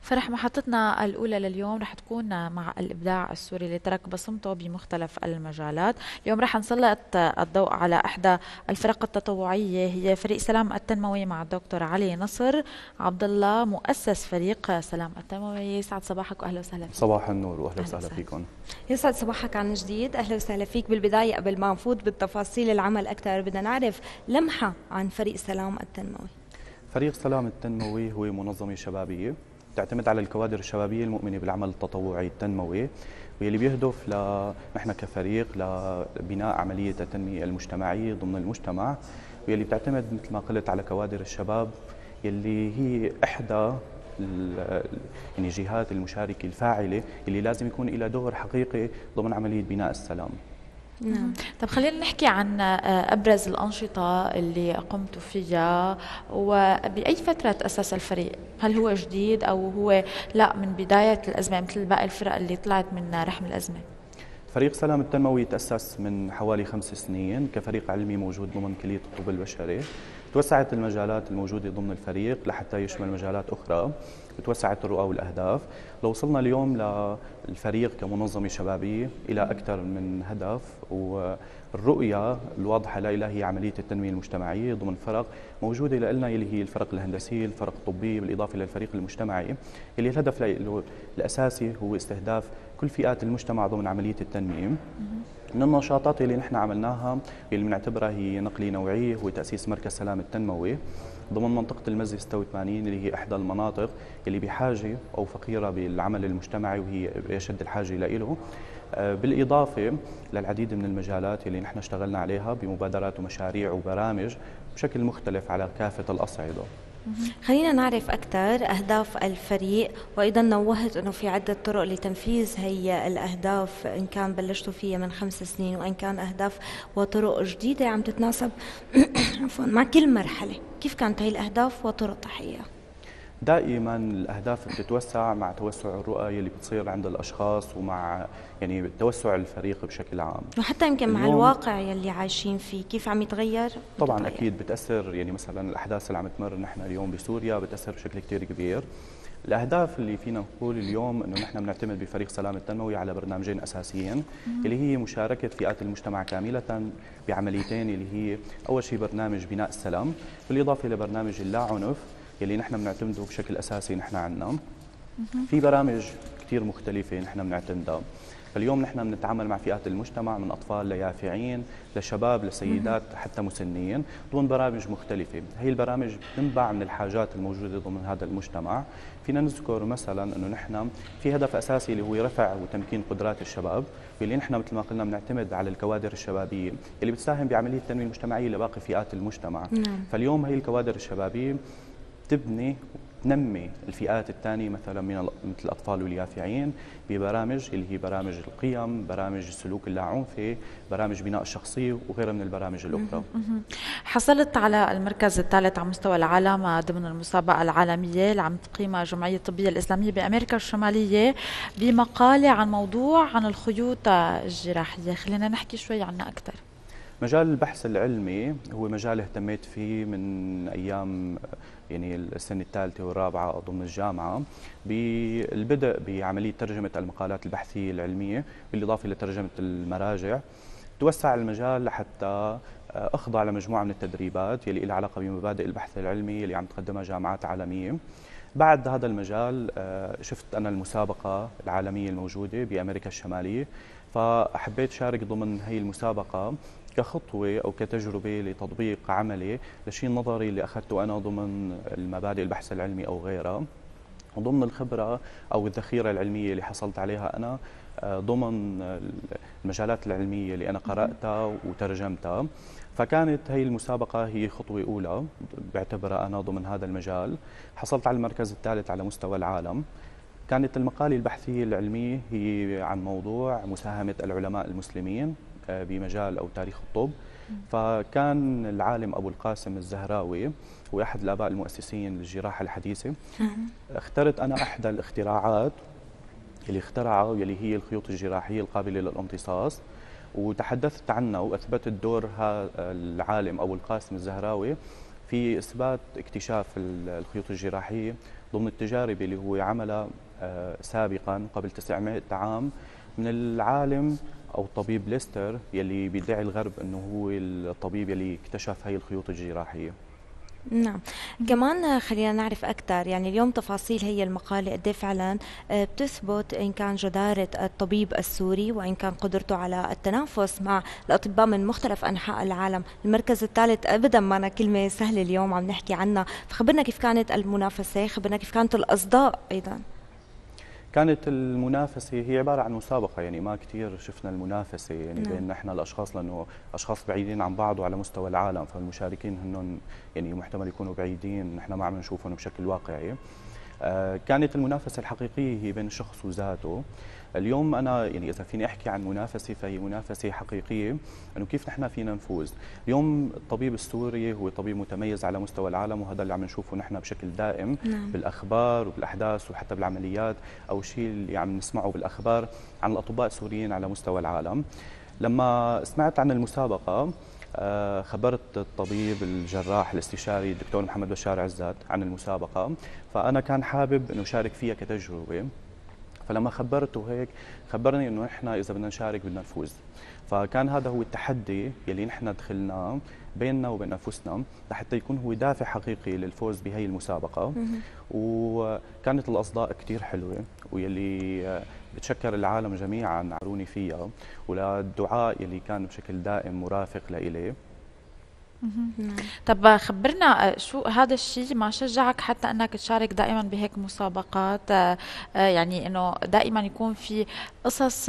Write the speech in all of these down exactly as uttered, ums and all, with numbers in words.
فرح محطتنا الأولى لليوم رح تكون مع الإبداع السوري اللي ترك بصمته بمختلف المجالات. اليوم رح نسلط الضوء على إحدى الفرق التطوعية، هي فريق سلام التنموي مع الدكتور علي نصر عبد الله، مؤسس فريق سلام التنموي. يسعد صباحك وأهلا وسهلا فيك. صباح النور واهلا أهلا وسهلا وسهلا. فيكم. يسعد صباحك عن جديد، أهلا وسهلا فيك. بالبداية قبل ما نفوت بالتفاصيل العمل أكثر بدنا نعرف لمحة عن فريق سلام التنموي. فريق سلام التنموي هو منظمة شبابية تعتمد على الكوادر الشبابية المؤمنة بالعمل التطوعي التنموي، واللي بيهدف ل نحن كفريق لبناء عملية التنمية المجتمعية ضمن المجتمع، واللي بتعتمد مثل ما قلت على كوادر الشباب يلي هي إحدى يعني جهات المشاركة الفاعلة اللي لازم يكون لها دور حقيقي ضمن عملية بناء السلام. نعم. طب خلينا نحكي عن أبرز الأنشطة اللي قمتوا فيها، وبأي فترة تأسس الفريق؟ هل هو جديد أو هو لا من بداية الأزمة مثل باقي الفرق اللي طلعت من رحم الأزمة؟ فريق سلام التنموي تأسس من حوالي خمس سنين كفريق علمي موجود ضمن كلية الطب البشري. توسعت المجالات الموجودة ضمن الفريق لحتى يشمل مجالات أخرى، توسعت الرؤى والأهداف. لو وصلنا اليوم للفريق كمنظمة شبابية إلى أكثر من هدف، والرؤية الواضحة لها هي عملية التنمية المجتمعية ضمن فرق موجودة لنا، اللي هي الفرق الهندسية، الفرق الطبية، بالإضافة للفريق المجتمعي، اللي الهدف الأساسي هو استهداف كل فئات المجتمع ضمن عملية التنمية. من النشاطات اللي نحن عملناها اللي بنعتبرها هي نقلة نوعية هو تأسيس مركز سلام التنموي ضمن منطقة المزي ستة وثمانين، اللي هي إحدى المناطق اللي بحاجة أو فقيرة بالعمل المجتمعي وهي بأشد الحاجة له. بالإضافة للعديد من المجالات اللي نحن اشتغلنا عليها بمبادرات ومشاريع وبرامج بشكل مختلف على كافة الأصعدة. خلينا نعرف أكثر أهداف الفريق، وأيضا نوهت أنه في عدة طرق لتنفيذ هي الأهداف، إن كان بلشتوا فيها من خمس سنين وإن كان أهداف وطرق جديدة عم تتناسب عفوا مع كل مرحلة. كيف كانت هي الأهداف وطرق تحقيقها؟ دائما الاهداف بتتوسع مع توسع الرؤى اللي بتصير عند الاشخاص، ومع يعني توسع الفريق بشكل عام، وحتى يمكن مع الواقع يلي عايشين فيه كيف عم يتغير. طبعا بتتغير. اكيد بتاثر، يعني مثلا الاحداث اللي عم تمر نحن اليوم بسوريا بتاثر بشكل كثير كبير. الاهداف اللي فينا نقول اليوم انه نحن بنعتمد بفريق سلام التنموي على برنامجين اساسيين، اللي هي مشاركه فئات المجتمع كامله بعمليتين، اللي هي اول شيء برنامج بناء السلام، بالاضافه لبرنامج اللا عنف اللي نحن بنعتمده بشكل اساسي نحن عنا. في برامج كثير مختلفه نحن بنعتمدها. فاليوم نحن بنتعامل مع فئات المجتمع من اطفال ليافعين لشباب لسيدات حتى مسنين ضمن برامج مختلفه. هي البرامج بتنبع من الحاجات الموجوده ضمن هذا المجتمع. فينا نذكر مثلا انه نحن في هدف اساسي اللي هو رفع وتمكين قدرات الشباب، واللي نحن مثل ما قلنا بنعتمد على الكوادر الشبابيه اللي بتساهم بعمليه التنميه المجتمعيه لباقي فئات المجتمع. نعم. فاليوم هي الكوادر الشبابيه تبني تنمي الفئات الثانية مثلا من مثل الأطفال واليافعين ببرامج اللي هي برامج القيم، برامج السلوك اللاعنفي، برامج بناء الشخصية وغيرها من البرامج الأخرى. حصلت على المركز الثالث على مستوى العالم ضمن المسابقة العالمية اللي عم تقيمها الجمعية الطبية الإسلامية بأمريكا الشمالية بمقالة عن موضوع عن الخيوط الجراحية. خلينا نحكي شوي عنها أكثر. مجال البحث العلمي هو مجال اهتميت فيه من أيام يعني السنة الثالثة والرابعة ضمن الجامعة، بالبدء بعملية ترجمة المقالات البحثية العلمية بالإضافة لترجمة المراجع. توسع المجال لحتى أخضع لمجموعة من التدريبات يلي لها علاقة بمبادئ البحث العلمي اللي عم تقدمها جامعات عالمية. بعد هذا المجال شفت أنا المسابقة العالمية الموجودة بأمريكا الشمالية، فحبيت شارك ضمن هي المسابقة كخطوة أو كتجربة لتطبيق عملي لشيء نظري اللي أخذته أنا ضمن المبادئ البحث العلمي أو غيرها، وضمن الخبرة أو الذخيرة العلمية اللي حصلت عليها أنا ضمن المجالات العلمية اللي أنا قرأتها وترجمتها. فكانت هي المسابقة هي خطوة أولى بعتبرها أنا ضمن هذا المجال. حصلت على المركز الثالث على مستوى العالم. كانت المقالة البحثية العلمية هي عن موضوع مساهمة العلماء المسلمين بمجال أو تاريخ الطب. فكان العالم أبو القاسم الزهراوي هو أحد الآباء المؤسسين للجراحة الحديثة. اخترت أنا أحدى الاختراعات اللي اخترعها واللي هي الخيوط الجراحية القابلة للامتصاص، وتحدثت عنها وأثبتت دور العالم أبو القاسم الزهراوي في اثبات اكتشاف الخيوط الجراحيه ضمن التجارب اللي هو عملها سابقا قبل تسعمائة عام من العالم او طبيب ليستر يلي بيدعي الغرب انه هو الطبيب يلي اكتشف هي الخيوط الجراحيه. نعم، كمان خلينا نعرف أكثر، يعني اليوم تفاصيل هي المقالة قد فعلا بتثبت إن كان جدارة الطبيب السوري وإن كان قدرته على التنافس مع الأطباء من مختلف أنحاء العالم. المركز الثالث أبدا ما أنا كلمة سهلة اليوم عم نحكي عنها، فخبرنا كيف كانت المنافسة، خبرنا كيف كانت الأصداء أيضا. كانت المنافسة هي عبارة عن مسابقة، يعني ما كثير شفنا المنافسة يعني نعم. بين نحن الأشخاص، لأنه أشخاص بعيدين عن بعض وعلى مستوى العالم، فالمشاركين هنن يعني محتمل يكونوا بعيدين، نحن ما عم نشوفهم بشكل واقعي. آه كانت المنافسة الحقيقية هي بين الشخص وذاته. اليوم أنا يعني إذا فيني أحكي عن منافسة فهي منافسة حقيقية، أنه كيف نحن فينا نفوز. اليوم الطبيب السوري هو طبيب متميز على مستوى العالم، وهذا اللي عم نشوفه نحن بشكل دائم نعم. بالأخبار وبالأحداث وحتى بالعمليات، أو الشيء اللي عم نسمعه بالأخبار عن الأطباء السوريين على مستوى العالم. لما سمعت عن المسابقة خبرت الطبيب الجراح الاستشاري الدكتور محمد بشار عزت عن المسابقة، فأنا كان حابب أنه أشارك فيها كتجربة. فلما خبرته هيك خبرني انه نحن اذا بدنا نشارك بدنا نفوز. فكان هذا هو التحدي يلي نحن دخلناه بيننا وبين انفسنا لحتى يكون هو دافع حقيقي للفوز بهي المسابقه. وكانت الاصداء كثير حلوه، ويلي بتشكر العالم جميعا عروني فيها، وللدعاء يلي كان بشكل دائم مرافق لإلي. طب خبرنا شو هذا الشيء ما شجعك حتى انك تشارك دائما بهيك مسابقات، يعني انه دائما يكون في قصص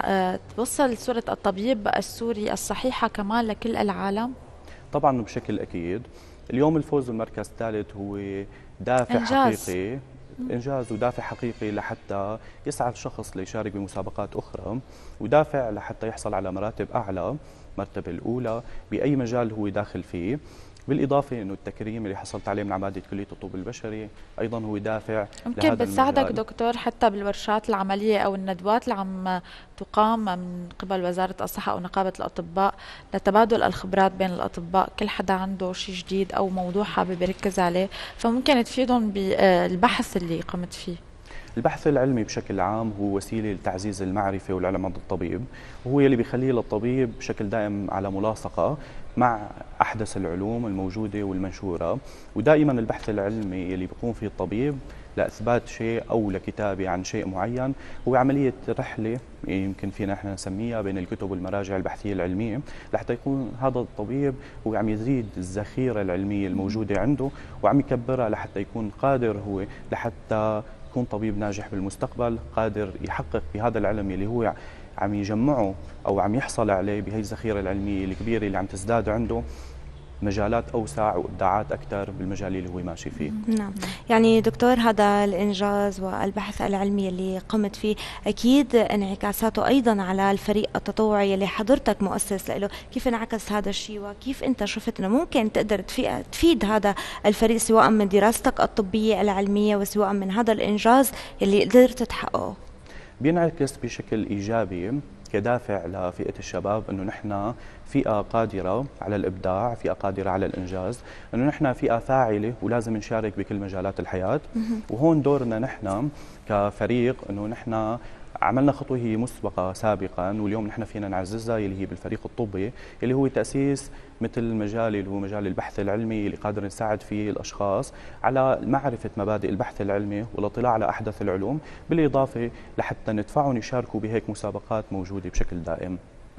توصل صورة الطبيب السوري الصحيحة كمان لكل العالم؟ طبعا بشكل اكيد. اليوم الفوز بالمركز الثالث هو دافع إنجاز. حقيقي إنجاز ودافع حقيقي لحتى يسعى الشخص ليشارك بمسابقات أخرى، ودافع لحتى يحصل على مراتب أعلى، المرتبة الأولى بأي مجال هو داخل فيه. بالإضافة أنه التكريم اللي حصلت عليه من عمادة كلية الطب البشري أيضا هو دافع. ممكن بتساعدك دكتور حتى بالورشات العملية أو الندوات اللي عم تقام من قبل وزارة الصحة أو نقابة الأطباء لتبادل الخبرات بين الأطباء، كل حدا عنده شيء جديد أو موضوع حابب يركز عليه، فممكن تفيدهم بالبحث اللي قمت فيه. البحث العلمي بشكل عام هو وسيلة لتعزيز المعرفة والعلم عند الطبيب، وهو يلي بيخليه للطبيب بشكل دائم على ملاصقة مع أحدث العلوم الموجودة والمنشورة. ودائما البحث العلمي يلي بيقوم فيه الطبيب لإثبات شيء أو لكتابة عن شيء معين هو عملية رحلة يمكن فينا نحن نسميها بين الكتب والمراجع البحثية العلمية، لحتى يكون هذا الطبيب هو عم يزيد الذخيرة العلمية الموجودة عنده وعم يكبرها لحتى يكون قادر هو لحتى يكون طبيب ناجح بالمستقبل، قادر يحقق بهذا العلم اللي هو عم يجمعه أو عم يحصل عليه بهي الذخيرة العلمية الكبيرة اللي عم تزداد عنده مجالات أوسع وإبداعات أكثر بالمجال اللي هو ماشي فيه. نعم، يعني دكتور هذا الإنجاز والبحث العلمي اللي قمت فيه أكيد انعكاساته أيضا على الفريق التطوعي اللي حضرتك مؤسس له، كيف انعكس هذا الشيء وكيف أنت شفت أنه ممكن تقدر تفيد هذا الفريق سواء من دراستك الطبية العلمية وسواء من هذا الإنجاز اللي قدرت تحققه؟ بينعكس بشكل إيجابي كدافع لفئة الشباب أنه نحن فئة قادرة على الإبداع، فئة قادرة على الإنجاز، أنه نحن فئة فاعلة ولازم نشارك بكل مجالات الحياة. وهون دورنا نحن كفريق أنه نحن عملنا خطوة هي مسبقة سابقا واليوم نحن فينا نعززها، اللي هي بالفريق الطبي اللي هو تأسيس مثل مجال اللي هو مجال البحث العلمي اللي قادر نساعد فيه الأشخاص على معرفة مبادئ البحث العلمي والاطلاع على أحدث العلوم، بالإضافة لحتى ندفعهم يشاركوا بهيك مسابقات موجودة بشكل دائم.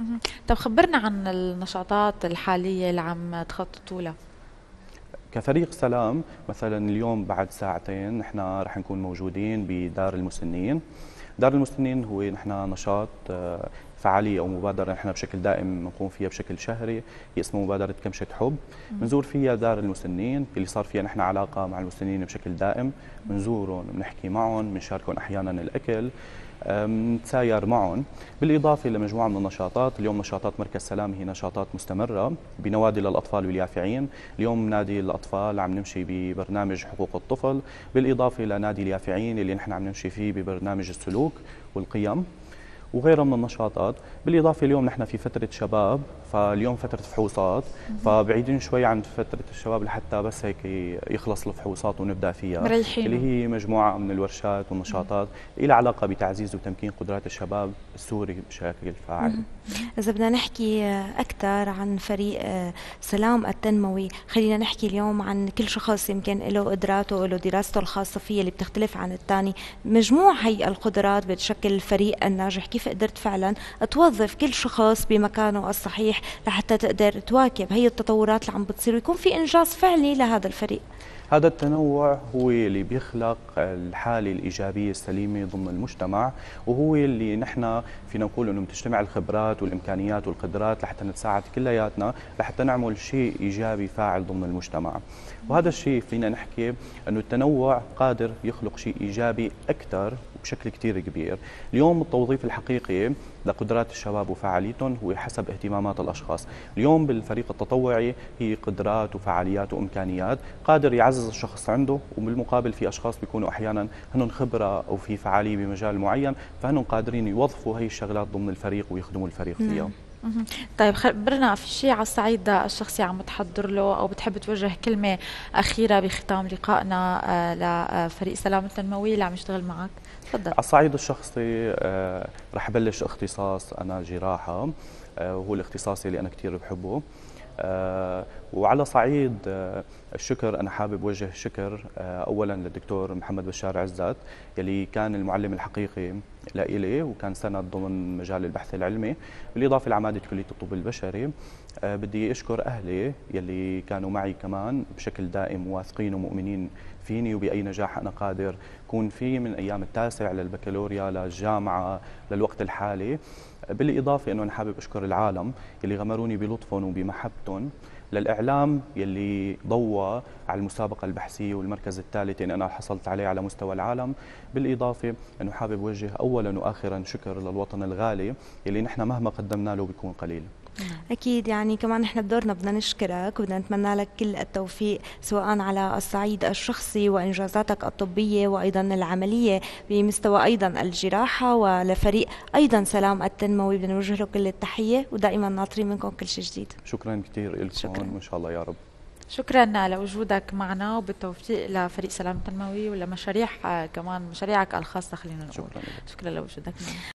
طب خبرنا عن النشاطات الحالية اللي عم تخططوا لها. كفريق سلام مثلا اليوم بعد ساعتين نحن رح نكون موجودين بدار المسنين. دار المسنين هو نحن نشاط فعالية أو مبادرة نحن بشكل دائم نقوم فيها بشكل شهري، هي اسمها مبادرة كمشة حب. بنزور فيها دار المسنين اللي صار فيها نحن علاقة مع المسنين بشكل دائم، بنزورهم، بنحكي معهم، بنشاركهم أحيانا الأكل، نتساير معهم، بالإضافة لمجموعة من النشاطات. اليوم نشاطات مركز سلام هي نشاطات مستمرة بنوادي للأطفال واليافعين. اليوم نادي الأطفال عم نمشي ببرنامج حقوق الطفل، بالإضافة لنادي اليافعين اللي نحن عم نمشي فيه ببرنامج السلوك والقيم. وغيرها من النشاطات. بالاضافه اليوم نحن في فتره شباب، فاليوم فتره فحوصات، فبعيدين شوي عن فتره الشباب لحتى بس هيك يخلص الفحوصات ونبدا فيها، مريحين. اللي هي مجموعه من الورشات والنشاطات لها علاقه بتعزيز وتمكين قدرات الشباب السوري بشكل فاعل. إذا بدنا نحكي أكثر عن فريق سلام التنموي، خلينا نحكي اليوم عن كل شخص يمكن له قدراته وله دراسته الخاصة فيه اللي بتختلف عن الثاني. مجموع هي القدرات بتشكل الفريق الناجح. كيف قدرت فعلا توظف كل شخص بمكانه الصحيح لحتى تقدر تواكب هي التطورات اللي عم بتصير ويكون في إنجاز فعلي لهذا الفريق؟ هذا التنوع هو اللي بيخلق الحالة الإيجابية السليمة ضمن المجتمع، وهو اللي نحن فينا نقول أنه بتجتمع الخبرات والإمكانيات والقدرات لحتى نتساعد كلياتنا لحتى نعمل شيء إيجابي فاعل ضمن المجتمع. وهذا الشيء فينا نحكي أنه التنوع قادر يخلق شيء إيجابي أكثر بشكل كتير كبير. اليوم التوظيف الحقيقي لقدرات الشباب وفعاليتهم هو حسب اهتمامات الأشخاص. اليوم بالفريق التطوعي هي قدرات وفعاليات وإمكانيات قادر يعزز الشخص عنده، وبالمقابل في أشخاص بيكونوا أحيانا هنن خبرة أو في فعالية بمجال معين، فهنن قادرين يوظفوا هي الشغلات ضمن الفريق ويخدموا الفريق فيها. طيب خبرنا في شيء على الصعيد الشخصي عم تحضر له او بتحب توجه كلمه اخيره بختام لقائنا لفريق سلام التنموي اللي عم يشتغل معك؟ تفضل. على الصعيد الشخصي آه رح بلش اختصاص انا جراحه، آه وهو الاختصاص اللي انا كثير بحبه. آه وعلى صعيد آه الشكر، أنا حابب وجه شكر آه أولا للدكتور محمد بشار عزت يلي كان المعلم الحقيقي لإلي وكان سند ضمن مجال البحث العلمي، بالإضافة لعمادة كلية الطب البشري. آه بدي أشكر أهلي يلي كانوا معي كمان بشكل دائم، واثقين ومؤمنين فيني وبأي نجاح أنا قادر كون فيه، من أيام التاسع للبكالوريا للجامعة للوقت الحالي. بالإضافة أنه أنا حابب أشكر العالم يلي غمروني بلطفهم وبمحبتهم، للإعلام يلي ضوى على المسابقة البحثية والمركز الثالث اللي أنا حصلت عليه على مستوى العالم. بالإضافة أنه حابب وجه أولا وآخرا شكر للوطن الغالي يلي نحن مهما قدمنا له بيكون قليل. أكيد، يعني كمان نحن بدورنا بدنا نشكرك وبدنا نتمنى لك كل التوفيق سواء على الصعيد الشخصي وإنجازاتك الطبية وأيضا العملية بمستوى أيضا الجراحة، ولفريق أيضا سلام التنموي بدنا نوجه له كل التحية، ودائما ناطرين منكم كل شيء جديد. شكرا كثير لكم وإن شاء الله يا رب. شكرا لوجودك معنا وبالتوفيق لفريق سلام التنموي ولمشاريع كمان مشاريعك الخاصة. خلينا نقول شكرا, شكرا لوجودك معنا.